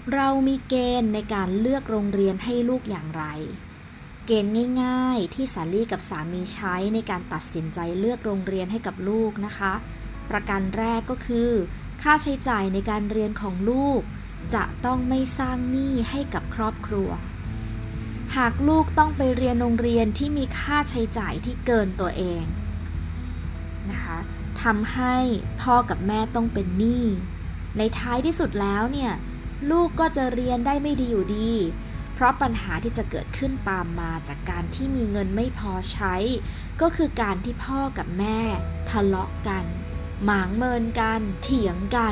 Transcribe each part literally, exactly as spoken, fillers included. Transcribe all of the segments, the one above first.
เรามีเกณฑ์ในการเลือกโรงเรียนให้ลูกอย่างไรเกณฑ์ง่ายๆที่สาลี่กับสามีใช้ในการตัดสินใจเลือกโรงเรียนให้กับลูกนะคะประการแรกก็คือค่าใช้จ่ายในการเรียนของลูกจะต้องไม่สร้างหนี้ให้กับครอบครัวหากลูกต้องไปเรียนโรงเรียนที่มีค่าใช้จ่ายที่เกินตัวเองนะคะทำให้พ่อกับแม่ต้องเป็นหนี้ในท้ายที่สุดแล้วเนี่ยลูกก็จะเรียนได้ไม่ดีอยู่ดีเพราะปัญหาที่จะเกิดขึ้นตามมาจากการที่มีเงินไม่พอใช้ก็คือการที่พ่อกับแม่ทะเลาะกันหมางเมินกันเถียงกัน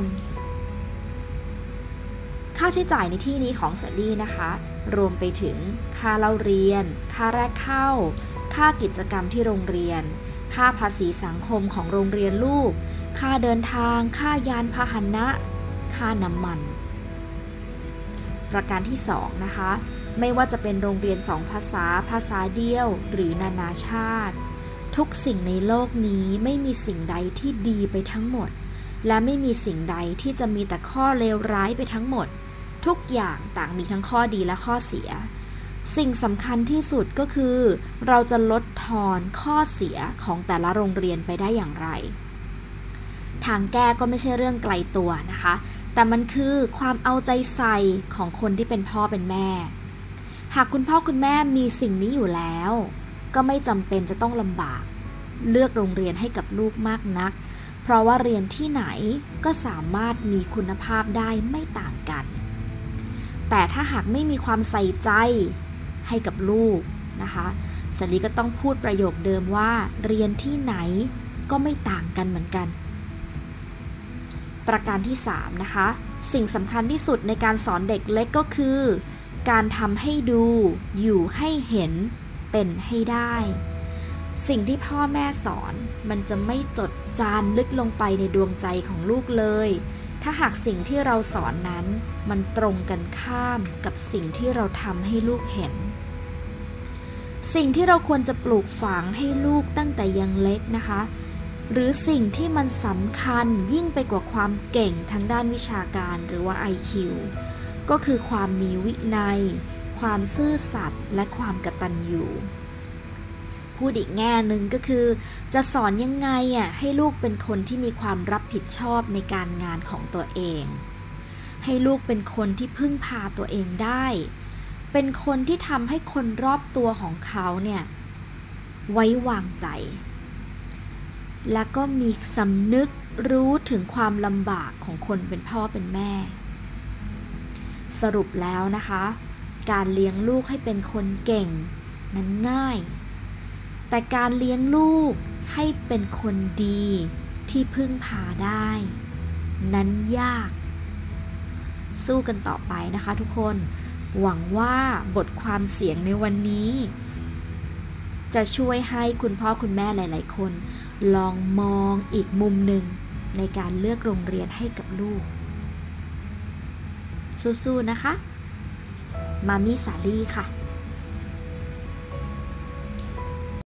ค่าใช้จ่ายในที่นี้ของเซลลี่นะคะรวมไปถึงค่าเล่าเรียนค่าแรกเข้าค่ากิจกรรมที่โรงเรียนค่าภาษีสังคมของโรงเรียนลูกค่าเดินทางค่ายานพาหนะค่าน้ำมันประการที่สองนะคะไม่ว่าจะเป็นโรงเรียนสองภาษาภาษาเดียวหรือนานาชาติทุกสิ่งในโลกนี้ไม่มีสิ่งใดที่ดีไปทั้งหมดและไม่มีสิ่งใดที่จะมีแต่ข้อเลวร้ายไปทั้งหมดทุกอย่างต่างมีทั้งข้อดีและข้อเสียสิ่งสำคัญที่สุดก็คือเราจะลดทอนข้อเสียของแต่ละโรงเรียนไปได้อย่างไรทางแก้ก็ไม่ใช่เรื่องไกลตัวนะคะแต่มันคือความเอาใจใส่ของคนที่เป็นพ่อเป็นแม่หากคุณพ่อคุณแม่มีสิ่งนี้อยู่แล้วก็ไม่จำเป็นจะต้องลำบากเลือกโรงเรียนให้กับลูกมากนักเพราะว่าเรียนที่ไหนก็สามารถมีคุณภาพได้ไม่ต่างกันแต่ถ้าหากไม่มีความใส่ใจให้กับลูกนะคะสลีก็ต้องพูดประโยคเดิมว่าเรียนที่ไหนก็ไม่ต่างกันเหมือนกันประการที่สามนะคะสิ่งสำคัญที่สุดในการสอนเด็กเล็กก็คือการทำให้ดูอยู่ให้เห็นเป็นให้ได้สิ่งที่พ่อแม่สอนมันจะไม่จดจานลึกลงไปในดวงใจของลูกเลยถ้าหากสิ่งที่เราสอนนั้นมันตรงกันข้ามกับสิ่งที่เราทำให้ลูกเห็นสิ่งที่เราควรจะปลูกฝังให้ลูกตั้งแต่ยังเล็กนะคะหรือสิ่งที่มันสำคัญยิ่งไปกว่าความเก่งทางด้านวิชาการหรือว่า ไอ คิว ก็คือความมีวินัยความซื่อสัตย์และความกตัญญูพูดอีกแง่หนึ่งก็คือจะสอนยังไงอ่ะให้ลูกเป็นคนที่มีความรับผิดชอบในการงานของตัวเองให้ลูกเป็นคนที่พึ่งพาตัวเองได้เป็นคนที่ทำให้คนรอบตัวของเขาเนี่ยไว้วางใจและก็มีสำนึกรู้ถึงความลำบากของคนเป็นพ่อเป็นแม่สรุปแล้วนะคะการเลี้ยงลูกให้เป็นคนเก่งนั้นง่ายแต่การเลี้ยงลูกให้เป็นคนดีที่พึ่งพาได้นั้นยากสู้กันต่อไปนะคะทุกคนหวังว่าบทความเสียงในวันนี้จะช่วยให้คุณพ่อคุณแม่หลายๆคนลองมองอีกมุมหนึ่งในการเลือกโรงเรียนให้กับลูกสู้ๆนะคะมามี่สาลี่ค่ะ